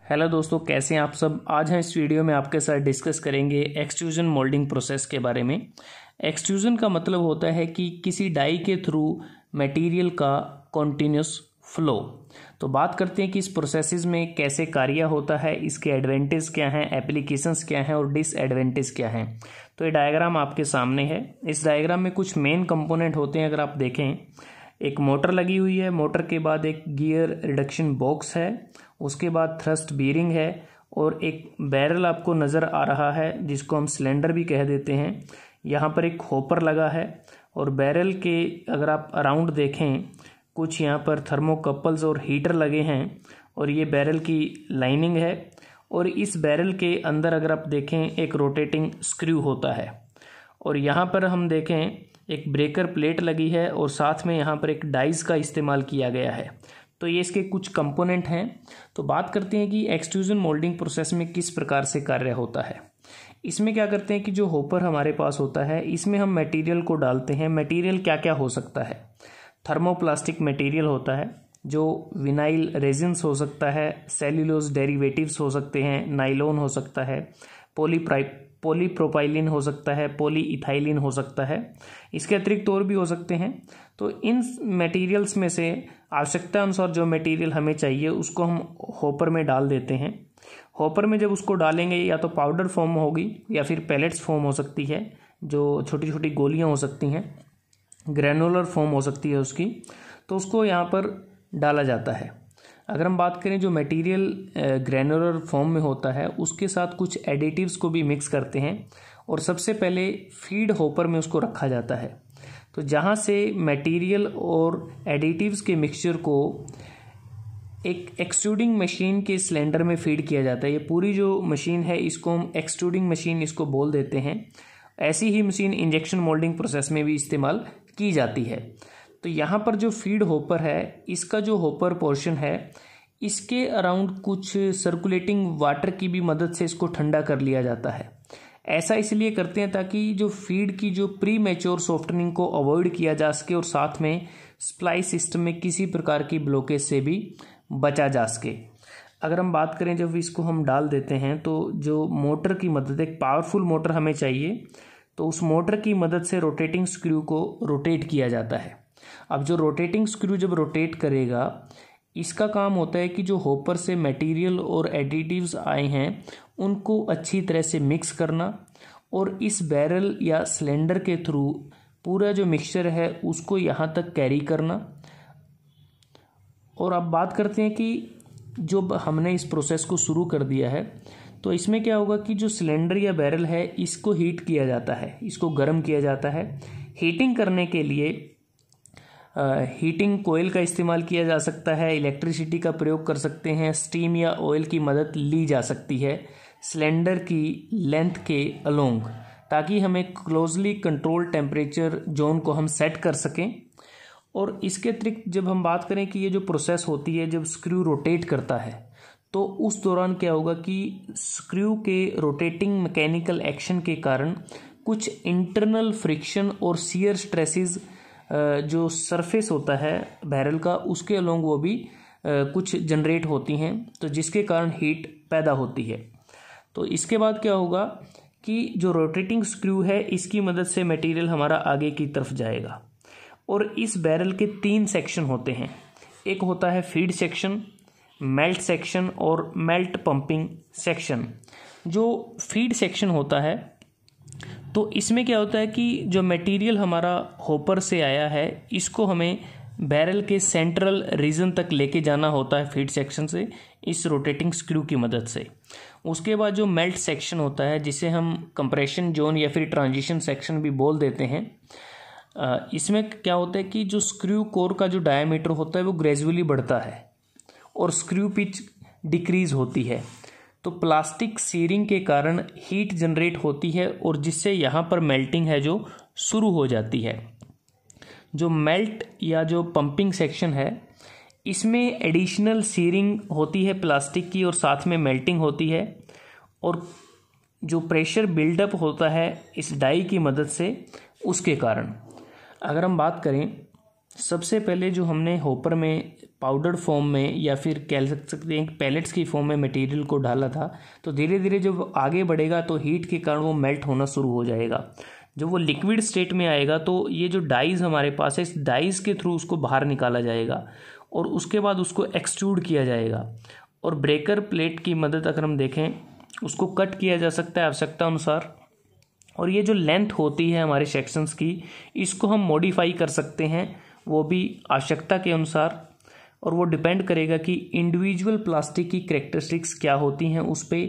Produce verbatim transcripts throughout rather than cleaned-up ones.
Hello दोस्तों, कैसे हैं आप सब। आज हम इस वीडियो में आपके साथ डिस्कस करेंगे एक्सट्रूजन मोल्डिंग प्रोसेस के बारे में। एक्सट्रूजन का मतलब होता है कि किसी डाई के थ्रू मटेरियल का कॉन्टिन्यूस फ्लो। तो बात करते हैं कि इस प्रोसेसेस में कैसे कार्य होता है, इसके एडवांटेज क्या हैं, एप्लीकेशंस क्या हैं और डिसएडवांटेज क्या हैं। तो ये डायग्राम आपके सामने है। इस डायग्राम में कुछ मेन कंपोनेंट होते हैं। अगर आप देखें, एक मोटर लगी हुई है, मोटर के बाद एक गियर रिडक्शन बॉक्स है, उसके बाद थ्रस्ट बीयरिंग है और एक बैरल आपको नज़र आ रहा है जिसको हम सिलेंडर भी कह देते हैं। यहाँ पर एक हॉपर लगा है और बैरल के अगर आप अराउंड देखें, कुछ यहाँ पर थर्मोकपल्स और हीटर लगे हैं और ये बैरल की लाइनिंग है। और इस बैरल के अंदर अगर आप देखें, एक रोटेटिंग स्क्रू होता है और यहाँ पर हम देखें एक ब्रेकर प्लेट लगी है और साथ में यहाँ पर एक डाइस का इस्तेमाल किया गया है। तो ये इसके कुछ कंपोनेंट हैं। तो बात करते हैं कि एक्सट्रूजन मोल्डिंग प्रोसेस में किस प्रकार से कार्य होता है। इसमें क्या करते हैं कि जो हॉपर हमारे पास होता है, इसमें हम मटेरियल को डालते हैं। मटेरियल क्या क्या हो सकता है? थर्मोप्लास्टिक मटेरियल होता है, जो विनाइल रेजिन्स हो सकता है, सेल्यूलोज डेरिवेटिव्स हो सकते हैं, नाइलॉन हो सकता है, पॉलीप्राइप पॉलीप्रोपाइलिन हो सकता है, पॉलीइथाइलिन हो सकता है। इसके अतिरिक्त और भी हो सकते हैं। तो इन मटेरियल्स में से आवश्यकता अनुसार जो मटेरियल हमें चाहिए उसको हम हॉपर में डाल देते हैं। हॉपर में जब उसको डालेंगे, या तो पाउडर फॉर्म होगी या फिर पैलेट्स फॉर्म हो सकती है, जो छोटी छोटी गोलियां हो सकती हैं, ग्रैनुलर फॉर्म हो सकती है उसकी। तो उसको यहाँ पर डाला जाता है। अगर हम बात करें, जो मटेरियल ग्रैनुलर फॉर्म में होता है उसके साथ कुछ एडिटिव्स को भी मिक्स करते हैं और सबसे पहले फीड हॉपर में उसको रखा जाता है। तो जहाँ से मटेरियल और एडिटिव्स के मिक्सचर को एक एक्सट्रूडिंग मशीन के सिलेंडर में फीड किया जाता है। ये पूरी जो मशीन है इसको हम एक्सट्रूडिंग मशीन इसको बोल देते हैं। ऐसी ही मशीन इंजेक्शन मोल्डिंग प्रोसेस में भी इस्तेमाल की जाती है। तो यहाँ पर जो फीड हॉपर है, इसका जो हॉपर पोर्शन है, इसके अराउंड कुछ सर्कुलेटिंग वाटर की भी मदद से इसको ठंडा कर लिया जाता है। ऐसा इसलिए करते हैं ताकि जो फीड की जो प्री मैच्योर सॉफ्टनिंग को अवॉइड किया जा सके और साथ में सप्लाई सिस्टम में किसी प्रकार की ब्लॉकेज से भी बचा जा सके। अगर हम बात करें, जब इसको हम डाल देते हैं तो जो मोटर की मदद, एक पावरफुल मोटर हमें चाहिए, तो उस मोटर की मदद से रोटेटिंग स्क्रू को रोटेट किया जाता है। अब जो रोटेटिंग स्क्रू जब रोटेट करेगा, इसका काम होता है कि जो हॉपर से मटेरियल और एडिटिव्स आए हैं उनको अच्छी तरह से मिक्स करना और इस बैरल या सिलेंडर के थ्रू पूरा जो मिक्सचर है उसको यहाँ तक कैरी करना। और अब बात करते हैं कि जो हमने इस प्रोसेस को शुरू कर दिया है, तो इसमें क्या होगा कि जो सिलेंडर या बैरल है इसको हीट किया जाता है, इसको गर्म किया जाता है। हीटिंग करने के लिए हीटिंग uh, कोयल का इस्तेमाल किया जा सकता है, इलेक्ट्रिसिटी का प्रयोग कर सकते हैं, स्टीम या ऑयल की मदद ली जा सकती है सिलेंडर की लेंथ के अलोंग, ताकि हमें क्लोजली कंट्रोल टेम्परेचर जोन को हम सेट कर सकें। और इसके अतिरिक्त जब हम बात करें कि ये जो प्रोसेस होती है, जब स्क्रू रोटेट करता है तो उस दौरान क्या होगा कि स्क्रू के रोटेटिंग मैकेनिकल एक्शन के कारण कुछ इंटरनल फ्रिक्शन और शियर स्ट्रेसेस जो सरफेस होता है बैरल का, उसके अलोंग वो भी कुछ जनरेट होती हैं, तो जिसके कारण हीट पैदा होती है। तो इसके बाद क्या होगा कि जो रोटेटिंग स्क्रू है इसकी मदद से मटेरियल हमारा आगे की तरफ जाएगा। और इस बैरल के तीन सेक्शन होते हैं। एक होता है फीड सेक्शन, मेल्ट सेक्शन और मेल्ट पंपिंग सेक्शन। जो फीड सेक्शन होता है, तो इसमें क्या होता है कि जो मटेरियल हमारा हॉपर से आया है इसको हमें बैरल के सेंट्रल रीजन तक लेके जाना होता है फीड सेक्शन से, इस रोटेटिंग स्क्रू की मदद से। उसके बाद जो मेल्ट सेक्शन होता है, जिसे हम कंप्रेशन जोन या फिर ट्रांजिशन सेक्शन भी बोल देते हैं, इसमें क्या होता है कि जो स्क्रू कोर का जो डायमीटर होता है वो ग्रेजुअली बढ़ता है और स्क्रू पिच डिक्रीज होती है। तो प्लास्टिक सीरिंग के कारण हीट जनरेट होती है और जिससे यहाँ पर मेल्टिंग है जो शुरू हो जाती है। जो मेल्ट या जो पंपिंग सेक्शन है, इसमें एडिशनल सीरिंग होती है प्लास्टिक की और साथ में मेल्टिंग होती है और जो प्रेशर बिल्डअप होता है इस डाई की मदद से, उसके कारण। अगर हम बात करें, सबसे पहले जो हमने हॉपर में पाउडर फॉर्म में या फिर कह सकते हैं पैलेट्स की फॉर्म में मटेरियल को डाला था, तो धीरे धीरे जब आगे बढ़ेगा तो हीट के कारण वो मेल्ट होना शुरू हो जाएगा। जब वो लिक्विड स्टेट में आएगा तो ये जो डाइज हमारे पास है, इस डाइज के थ्रू उसको बाहर निकाला जाएगा और उसके बाद उसको एक्सट्रूड किया जाएगा। और ब्रेकर प्लेट की मदद अगर हम देखें, उसको कट किया जा सकता है आवश्यकता अनुसार। और ये जो लेंथ होती है हमारे सेक्शंस की, इसको हम मॉडिफाई कर सकते हैं, वो भी आवश्यकता के अनुसार। और वो डिपेंड करेगा कि इंडिविजुअल प्लास्टिक की कैरेक्टरिस्टिक्स क्या होती हैं, उस पे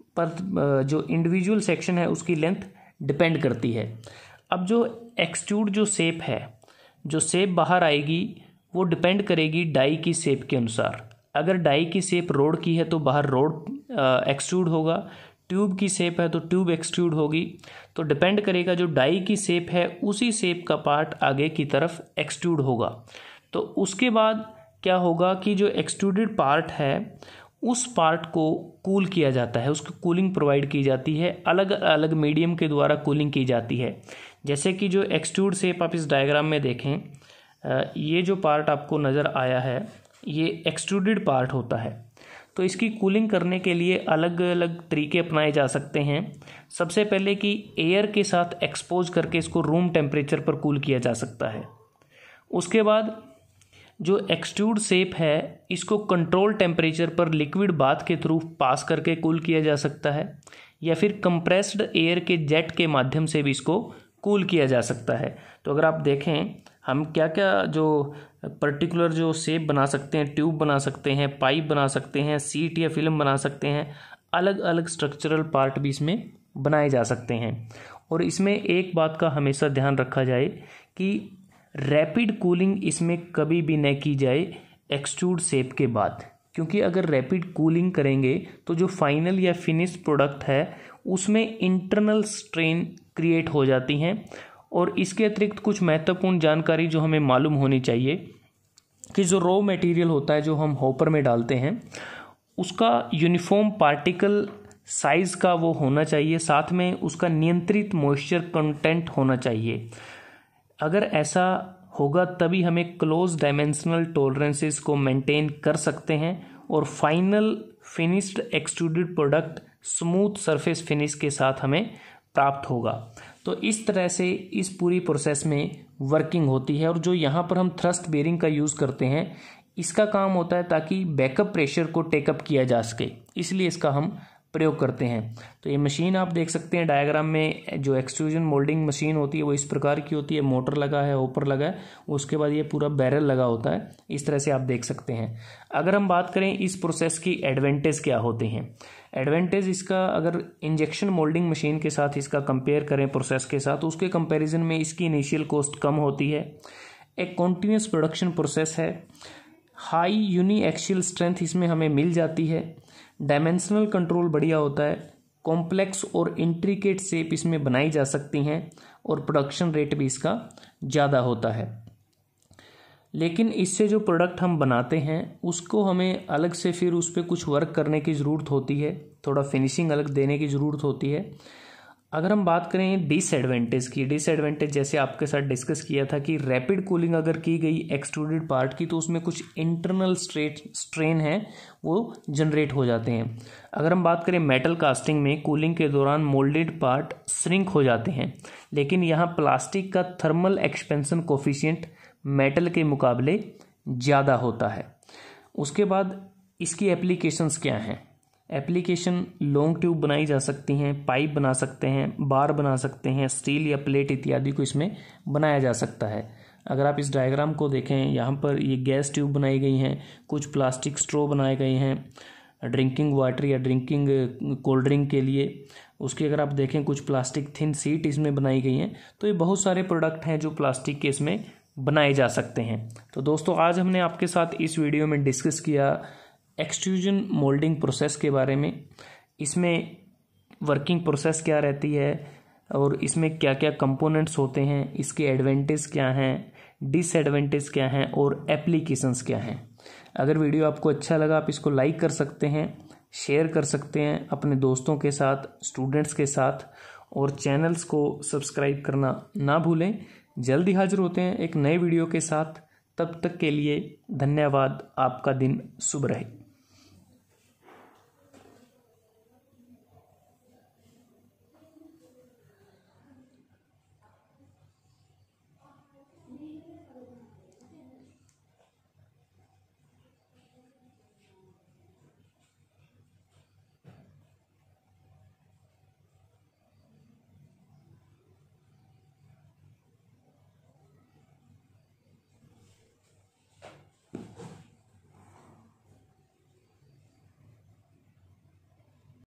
पर जो इंडिविजुअल सेक्शन है उसकी लेंथ डिपेंड करती है। अब जो एक्सट्रूड जो शेप है, जो शेप बाहर आएगी वो डिपेंड करेगी डाई की शेप के अनुसार। अगर डाई की शेप रोड की है तो बाहर रोड एक्सट्रूड होगा, ट्यूब की शेप है तो ट्यूब एक्सट्रूड होगी। तो डिपेंड करेगा जो डाई की शेप है उसी शेप का पार्ट आगे की तरफ एक्सट्रूड होगा। तो उसके बाद क्या होगा कि जो एक्सट्रूडेड पार्ट है उस पार्ट को कूल किया जाता है, उसको कूलिंग प्रोवाइड की जाती है, अलग अलग मीडियम के द्वारा कूलिंग की जाती है। जैसे कि जो एक्सट्रूड शेप आप इस डायग्राम में देखें, ये जो पार्ट आपको नज़र आया है ये एक्सट्रूडेड पार्ट होता है। तो इसकी कूलिंग करने के लिए अलग अलग तरीके अपनाए जा सकते हैं। सबसे पहले कि एयर के साथ एक्सपोज करके इसको रूम टेम्परेचर पर कूल किया जा सकता है। उसके बाद जो एक्सट्रूड शेप है इसको कंट्रोल टेम्परेचर पर लिक्विड बाथ के थ्रू पास करके कूल किया जा सकता है, या फिर कंप्रेस्ड एयर के जेट के माध्यम से भी इसको कूल किया जा सकता है। तो अगर आप देखें हम क्या क्या जो पर्टिकुलर जो शेप बना सकते हैं, ट्यूब बना सकते हैं, पाइप बना सकते हैं, सीट या फिल्म बना सकते हैं, अलग अलग स्ट्रक्चरल पार्ट भी इसमें बनाए जा सकते हैं। और इसमें एक बात का हमेशा ध्यान रखा जाए कि रैपिड कूलिंग इसमें कभी भी न की जाए एक्सट्रूड शेप के बाद, क्योंकि अगर रैपिड कूलिंग करेंगे तो जो फाइनल या फिनिश प्रोडक्ट है उसमें इंटरनल स्ट्रेन क्रिएट हो जाती हैं। और इसके अतिरिक्त कुछ महत्वपूर्ण जानकारी जो हमें मालूम होनी चाहिए कि जो रॉ मटेरियल होता है जो हम हॉपर में डालते हैं उसका यूनिफॉर्म पार्टिकल साइज़ का वो होना चाहिए, साथ में उसका नियंत्रित मॉइस्चर कंटेंट होना चाहिए। अगर ऐसा होगा तभी हमें क्लोज डायमेंशनल टॉलरेंसेस को मेंटेन कर सकते हैं और final finished extruded product smooth surface finish के साथ हमें प्राप्त होगा। तो इस तरह से इस पूरी प्रोसेस में वर्किंग होती है। और जो यहाँ पर हम थ्रस्ट बेरिंग का यूज़ करते हैं इसका काम होता है ताकि बैकअप प्रेशर को टेकअप किया जा सके, इसलिए इसका हम प्रयोग करते हैं। तो ये मशीन आप देख सकते हैं डायग्राम में, जो एक्सट्रूजन मोल्डिंग मशीन होती है वो इस प्रकार की होती है, मोटर लगा है, ऊपर लगा है, उसके बाद ये पूरा बैरल लगा होता है, इस तरह से आप देख सकते हैं। अगर हम बात करें इस प्रोसेस की एडवांटेज क्या होते हैं, एडवांटेज इसका अगर इंजेक्शन मोल्डिंग मशीन के साथ इसका कंपेयर करें प्रोसेस के साथ, उसके कंपेरिजन में इसकी इनिशियल कॉस्ट कम होती है। एक कॉन्टीन्यूस प्रोडक्शन प्रोसेस है, हाई यूनी एक्सियल स्ट्रेंथ इसमें हमें मिल जाती है, डायमेंशनल कंट्रोल बढ़िया होता है, कॉम्प्लेक्स और इंट्रिकेट शेप इसमें बनाई जा सकती हैं और प्रोडक्शन रेट भी इसका ज़्यादा होता है। लेकिन इससे जो प्रोडक्ट हम बनाते हैं उसको हमें अलग से फिर उस पर कुछ वर्क करने की ज़रूरत होती है, थोड़ा फिनिशिंग अलग देने की ज़रूरत होती है। अगर हम बात करें डिसएडवांटेज की, डिसएडवांटेज जैसे आपके साथ डिस्कस किया था कि रैपिड कूलिंग अगर की गई एक्सट्रूडेड पार्ट की तो उसमें कुछ इंटरनल स्ट्रेट स्ट्रेन है वो जनरेट हो जाते हैं। अगर हम बात करें मेटल कास्टिंग में कूलिंग के दौरान मोल्डेड पार्ट श्रिंक हो जाते हैं, लेकिन यहाँ प्लास्टिक का थर्मल एक्सपेंशन कोफिशिएंट मेटल के मुकाबले ज़्यादा होता है। उसके बाद इसकी एप्लीकेशंस क्या हैं, एप्लीकेशन लॉन्ग ट्यूब बनाई जा सकती हैं, पाइप बना सकते हैं, बार बना सकते हैं, स्टील या प्लेट इत्यादि को इसमें बनाया जा सकता है। अगर आप इस डायग्राम को देखें यहाँ पर ये गैस ट्यूब बनाई गई हैं, कुछ प्लास्टिक स्ट्रॉ बनाए गए हैं ड्रिंकिंग वाटर या ड्रिंकिंग कोल्ड ड्रिंक के लिए। उसकी अगर आप देखें कुछ प्लास्टिक थिन सीट इसमें बनाई गई हैं। तो ये बहुत सारे प्रोडक्ट हैं जो प्लास्टिक के इसमें बनाए जा सकते हैं। तो दोस्तों आज हमने आपके साथ इस वीडियो में डिस्कस किया एक्सट्रूजन मोल्डिंग प्रोसेस के बारे में, इसमें वर्किंग प्रोसेस क्या रहती है और इसमें क्या क्या कंपोनेंट्स होते हैं, इसके एडवांटेज क्या हैं, डिसएडवांटेज क्या हैं और एप्लीकेशंस क्या हैं। अगर वीडियो आपको अच्छा लगा आप इसको लाइक कर सकते हैं, शेयर कर सकते हैं अपने दोस्तों के साथ, स्टूडेंट्स के साथ, और चैनल्स को सब्सक्राइब करना ना भूलें। जल्दी हाजिर होते हैं एक नए वीडियो के साथ। तब तक के लिए धन्यवाद। आपका दिन शुभ रहे।